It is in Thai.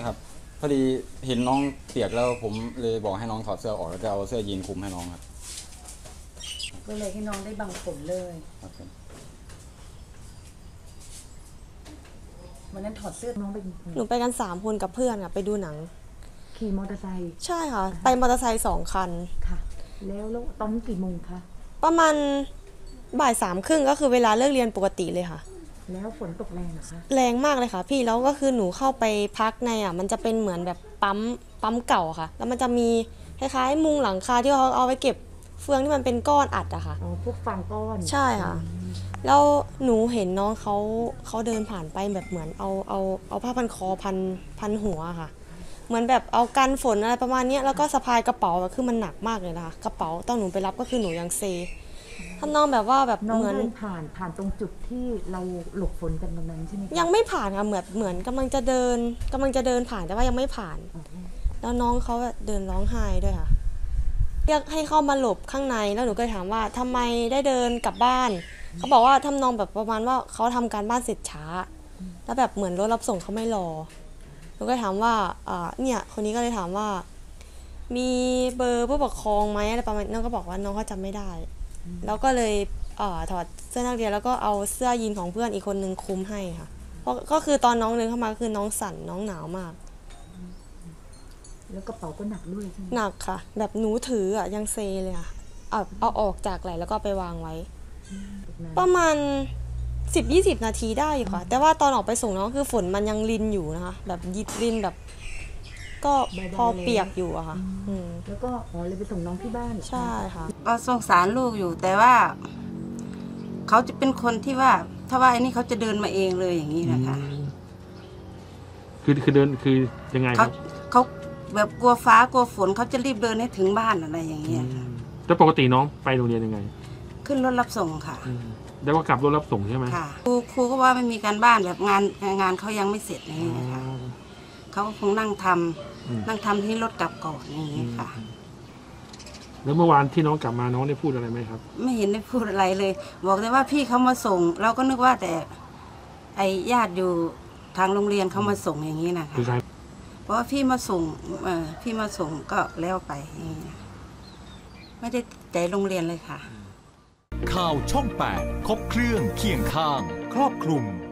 ครับพอดีเห็นน้องเปียกแล้วผมเลยบอกให้น้องถอดเสื้อออกแล้วจะเอาเสื้อยีนคลุมให้น้องครับก็เลยให้น้องได้บังฝนเลยครับวันนั้นถอดเสื้อน้องไปหนูไปกัน3 คนกับเพื่อนค่ะไปดูหนังขี่มอเตอร์ไซค์ใช่ค่ะไปมอเตอร์ไซค์2 คันค่ะแล้วตอนนี้กี่โมงคะประมาณบ่าย 3:30ก็คือเวลาเลิกเรียนปกติเลยค่ะแล้วฝนตกแรงเหรอคะแรงมากเลยค่ะพี่แล้วก็คือหนูเข้าไปพักในมันจะเป็นเหมือนแบบปั๊มเก่าค่ะแล้วมันจะมีคล้ายๆมุงหลังคาที่เขาเอาไว้เก็บเฟืองที่มันเป็นก้อนอัดอะค่ะอ๋อพวกฟางก้อนใช่ค่ะแล้วหนูเห็นน้องเขาเดินผ่านไปแบบเหมือนเอาผ้าพันคอพันหัวค่ะเหมือนแบบเอากันฝนอะไรประมาณนี้แล้วก็สะพายกระเป๋าแบบคือมันหนักมากเลยนะคะกระเป๋าตอนหนูไปรับก็คือหนูยังเซถ้าน้องแบบว่าแบบน้องเหมือนเดินผ่านตรงจุดที่เราหลบฝนกันตรงนั้นใช่ไหมยังไม่ผ่านค่ะเหมือนกำลังจะเดินผ่านแต่ว่ายังไม่ผ่านแล้วน้องเขาเดินร้องไห้ด้วยค่ะเรียกให้เข้ามาหลบข้างในแล้วหนูก็ถามว่าทำไมได้เดินกลับบ้านเขาบอกว่าทำนองแบบประมาณว่าเขาทำการบ้านเสร็จช้าแล้วแบบเหมือนรถรับส่งเขาไม่รอหนูก็ถามว่าเนี่ยคนนี้ก็เลยถามว่ามีเบอร์ผู้ปกครองไหมอะไรประมาณน้องก็บอกว่าน้องเขาจำไม่ได้แล้วก็เลยถอดเสื้อนักเรียนแล้วก็เอาเสื้อยีนของเพื่อนอีกคนนึงคลุมให้ค่ะเพราะก็คือตอนน้องเดินเข้ามาคือน้องสั่นน้องหนาวมากแล้วกระเป๋าก็หนักด้วยใช่ไหมหนักค่ะแบบหนูถือยังเซเลยค่ะเอาออกจากไหลแล้วก็ไปวางไว้ประมาณ10-20 นาทีได้อยู่ค่ะแต่ว่าตอนออกไปส่งน้องคือฝนมันยังรินอยู่นะคะแบบยิดรินแบบก็พอเปียกอยู่อะค่ะแล้วก็เลยไปส่งน้องที่บ้านใช่ค่ะก็สงสารลูกอยู่แต่ว่าเขาจะเป็นคนที่ว่าถ้าว่าไอ้นี่เขาจะเดินมาเองเลยอย่างนี้นะคะคือเดินคือยังไงครับเขาแบบกลัวฟ้ากลัวฝนเขาจะรีบเดินให้ถึงบ้านอะไรอย่างเงี้ยค่ะแล้วปกติน้องไปโรงเรียนยังไงขึ้นรถรับส่งค่ะแล้วก็กลับรถรับส่งใช่ไหมค่ะครูก็ว่าไม่มีการบ้านแบบงานเขายังไม่เสร็จอย่างเงี้ยค่ะเขาก็คงนั่งทำที่รถกลับก่อนอย่างเงี้ยค่ะแล้วเมื่อวานที่น้องกลับมาน้องได้พูดอะไรไหมครับไม่เห็นได้พูดอะไรเลยบอกแต่ว่าพี่เขามาส่งเราก็นึกว่าแต่ไอ้ญาติอยู่ทางโรงเรียนเขามาส่งอย่างนี้นะคะเพราะว่าพี่มาส่งก็แล้วไปอย่างนี้ไม่ได้ใจโรงเรียนเลยค่ะข่าวช่อง 8 ครบเครื่องเคียงข้างครอบคลุม